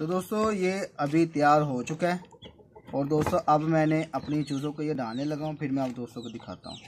तो दोस्तों ये अभी तैयार हो चुका है और दोस्तों अब मैंने अपनी चूज़ों को ये डालने लगा हूँ। फिर मैं आप दोस्तों को दिखाता हूँ।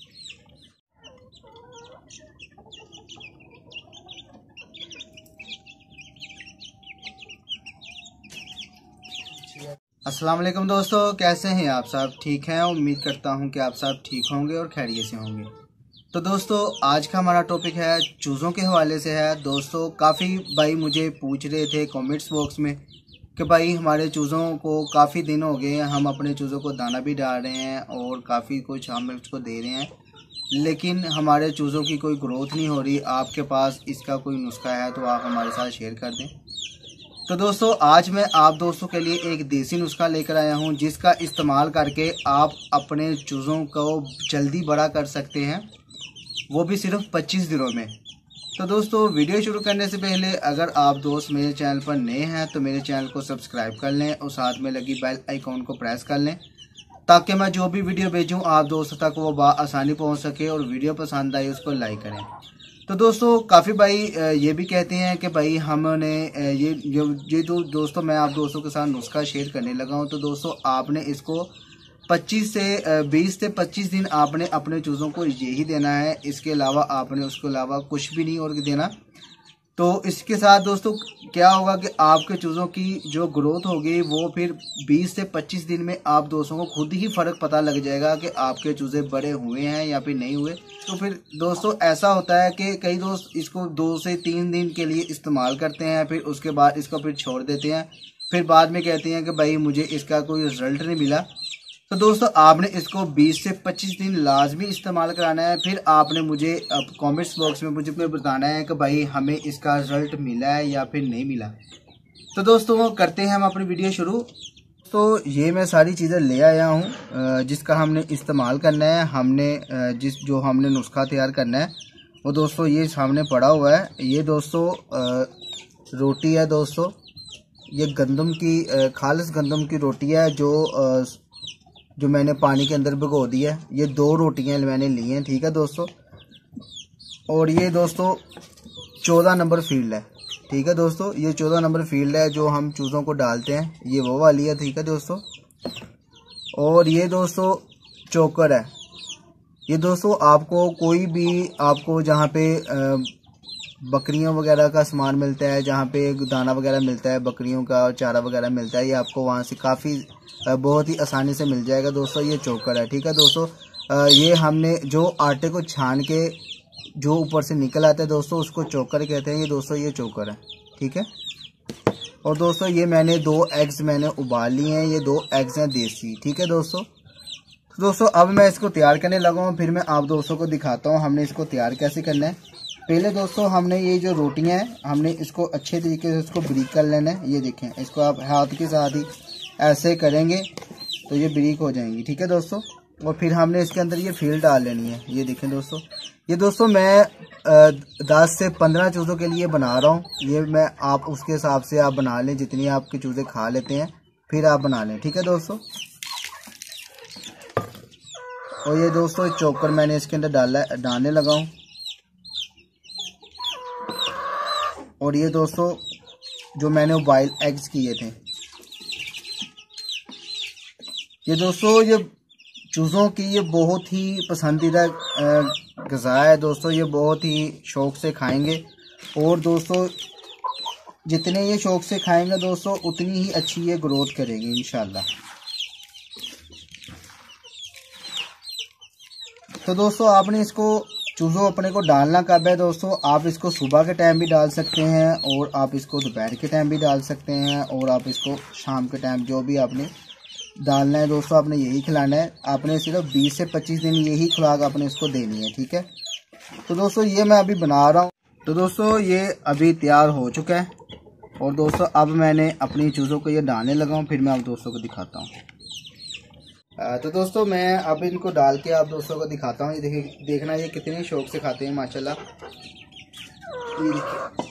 अस्सलाम वालेकुम दोस्तों, कैसे हैं आप सब? ठीक हैं? उम्मीद करता हूं कि आप सब ठीक होंगे और खैरियत से होंगे। तो दोस्तों आज का हमारा टॉपिक है चूज़ों के हवाले से है। दोस्तों काफ़ी भाई मुझे पूछ रहे थे कमेंट्स बॉक्स में कि भाई हमारे चूज़ों को काफ़ी दिन हो गए हैं, हम अपने चूज़ों को दाना भी डाल रहे हैं और काफ़ी कुछ हम उसको दे रहे हैं, लेकिन हमारे चूज़ों की कोई ग्रोथ नहीं हो रही। आपके पास इसका कोई नुस्खा है तो आप हमारे साथ शेयर कर दें। तो दोस्तों आज मैं आप दोस्तों के लिए एक देसी नुस्खा लेकर आया हूं, जिसका इस्तेमाल करके आप अपने चूज़ों को जल्दी बड़ा कर सकते हैं, वो भी सिर्फ 25 दिनों में। तो दोस्तों वीडियो शुरू करने से पहले अगर आप दोस्त मेरे चैनल पर नए हैं तो मेरे चैनल को सब्सक्राइब कर लें और साथ में लगी बेल आइकॉन को प्रेस कर लें, ताकि मैं जो भी वीडियो भेजूँ आप दोस्तों तक वो आसानी पहुँच सके। और वीडियो पसंद आए उसको लाइक करें। तो दोस्तों काफ़ी भाई ये भी कहते हैं कि भाई हमने ये दोस्तों मैं आप दोस्तों के साथ नुस्खा शेयर करने लगा हूं। तो दोस्तों आपने इसको 20 से 25 दिन आपने अपने चूज़ों को यही देना है, इसके अलावा आपने उसके अलावा कुछ भी नहीं और देना। तो इसके साथ दोस्तों क्या होगा कि आपके चूज़ों की जो ग्रोथ होगी वो फिर 20 से 25 दिन में आप दोस्तों को खुद ही फ़र्क पता लग जाएगा कि आपके चूज़े बड़े हुए हैं या फिर नहीं हुए। तो फिर दोस्तों ऐसा होता है कि कई दोस्त इसको 2 से 3 दिन के लिए इस्तेमाल करते हैं, फिर उसके बाद इसको फिर छोड़ देते हैं, फिर बाद में कहते हैं कि भाई मुझे इसका कोई रिज़ल्ट नहीं मिला। तो दोस्तों आपने इसको 20 से 25 दिन लाजमी इस्तेमाल कराना है। फिर आपने मुझे कमेंट्स बॉक्स में मुझे बताना है कि भाई हमें इसका रिजल्ट मिला है या फिर नहीं मिला। तो दोस्तों करते हैं हम अपनी वीडियो शुरू। तो ये मैं सारी चीज़ें ले आया हूँ जिसका हमने इस्तेमाल करना है। हमने जो हमने नुस्खा तैयार करना है वो दोस्तों ये सामने पड़ा हुआ है। ये दोस्तों रोटी है दोस्तों, ये गंदम की खालिस गंदम की रोटी है जो मैंने पानी के अंदर भिगो दी है। ये 2 रोटियां मैंने ली हैं, ठीक है दोस्तों। और ये दोस्तों 14 नंबर फील्ड है, ठीक है दोस्तों। ये 14 नंबर फील्ड है जो हम चूज़ों को डालते हैं, ये वो वाली है, ठीक है दोस्तों। और ये दोस्तों चोकर है। ये दोस्तों आपको कोई भी आपको जहाँ पे बकरियों वगैरह का सामान मिलता है, जहाँ पे दाना वगैरह मिलता है, बकरियों का चारा वगैरह मिलता है, ये आपको वहाँ से काफ़ी बहुत ही आसानी से मिल जाएगा दोस्तों। ये चोकर है, ठीक है दोस्तों। ये हमने जो आटे को छान के जो ऊपर से निकल आता है दोस्तों उसको चोकर कहते हैं। ये दोस्तों ये चोकर है, ठीक है। और दोस्तों ये मैंने 2 एग्स मैंने उबाल लिए हैं, ये 2 एग्स हैं देसी, ठीक है दोस्तों। तो दोस्तों अब मैं इसको तैयार करने लगा हूँ, फिर मैं आप दोस्तों को दिखाता हूँ हमने इसको तैयार कैसे करना है। पहले दोस्तों हमने ये जो रोटियाँ हैं हमने इसको अच्छे तरीके से इसको ब्रीक कर लेना है। ये देखें, इसको आप हाथ के साथ ही ऐसे करेंगे तो ये ब्रीक हो जाएंगी, ठीक है दोस्तों। और फिर हमने इसके अंदर ये फील डाल लेनी है। ये देखें दोस्तों, ये दोस्तों मैं 10 से 15 चूज़ों के लिए बना रहा हूँ। ये मैं आप उसके हिसाब से आप बना लें, जितनी आपके चूज़े खा लेते हैं फिर आप बना लें, ठीक है दोस्तों। और ये दोस्तों चोकर मैंने इसके अंदर डालने लगा हूँ। और ये दोस्तों जो मैंने बॉयल एग्स किए थे, ये दोस्तों ये चूज़ों की ये बहुत ही पसंदीदा ग़िज़ा है दोस्तों। ये बहुत ही शौक़ से खाएंगे और दोस्तों जितने ये शौक़ से खाएंगे दोस्तों उतनी ही अच्छी ये ग्रोथ करेंगे इंशाल्लाह। तो दोस्तों आपने इसको चूज़ों अपने को डालना कब है दोस्तों? आप इसको सुबह के टाइम भी डाल सकते हैं और आप इसको दोपहर के टाइम भी डाल सकते हैं और आप इसको शाम के टाइम जो भी आपने डालना है दोस्तों आपने यही खिलाना है। आपने सिर्फ 20 से 25 दिन यही खुराक आपने इसको देनी है, ठीक है। तो दोस्तों ये मैं अभी बना रहा हूँ। तो दोस्तों ये अभी तैयार हो चुका है और दोस्तों अब मैंने अपनी चूज़ों को ये डालने लगा हूँ, फिर मैं आप दोस्तों को दिखाता हूँ। तो दोस्तों मैं अब इनको डाल के आप दोस्तों को दिखाता हूँ। ये देखना ये कितने शौक से खाते हैं माशाल्लाह। ये देखिए